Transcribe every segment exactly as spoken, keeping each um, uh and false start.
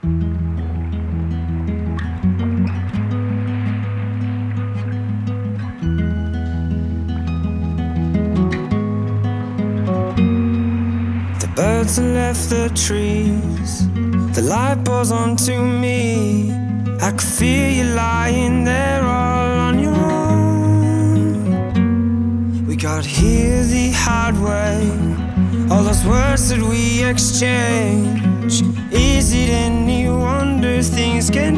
Birds have left the trees, the light pours onto me. I could feel you lying there all on your own. We got here the hard way, all those words that we exchange. Is it any wonder things get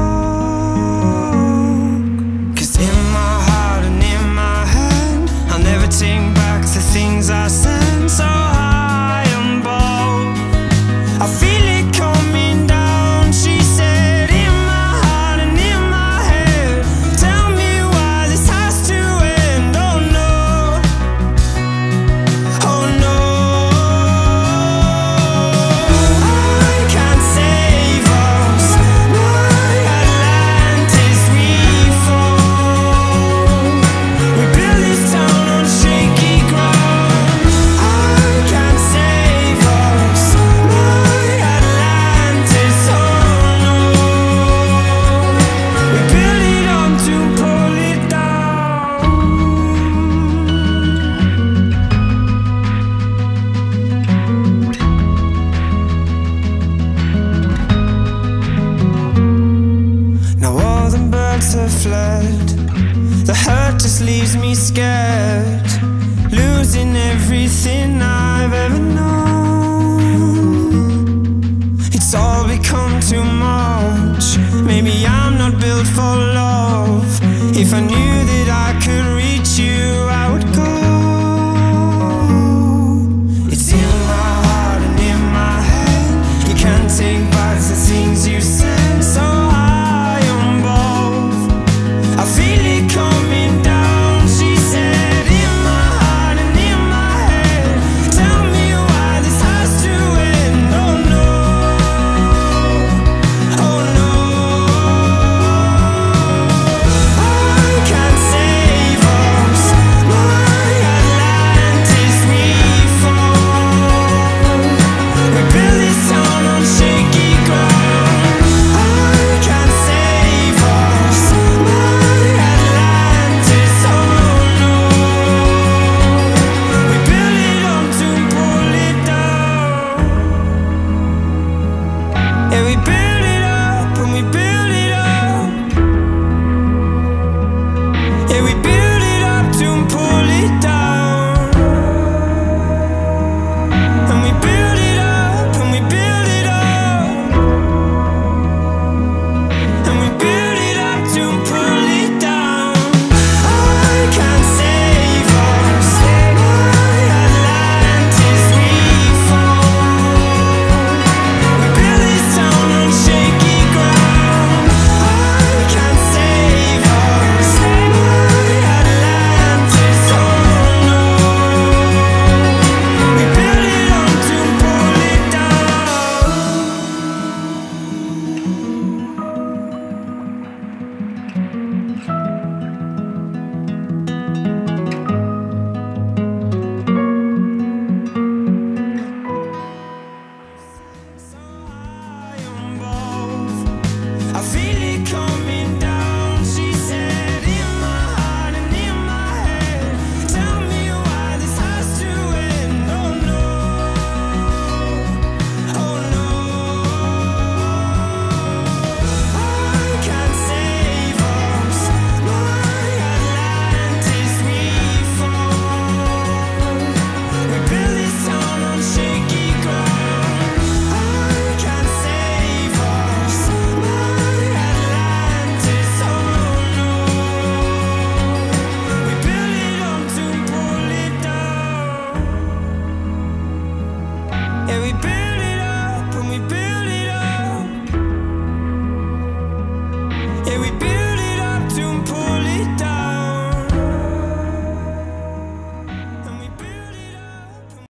broke? Cause in my heart and in my head, I'll never take back the things I said. So I feel it coming down, she said, in my heart and in my head. Tell me why this has to end, oh no, oh no. I can't save us, my Atlantis, we fall. We build this town on shaky ground. I can't save us, have fled. The hurt just leaves me scared, losing everything I've ever known. It's all become too much. Maybe I'm not built for love. If I knew that I could reach you, I would go. It's in my heart and in my head. You can't take back the things you said. So I feel it coming down, she said, in my heart and in my head. Tell me why this has to end, oh no, oh no. I can't save us, my Atlantis, we fall. We build this town on shaky ground. I can't save us, my we build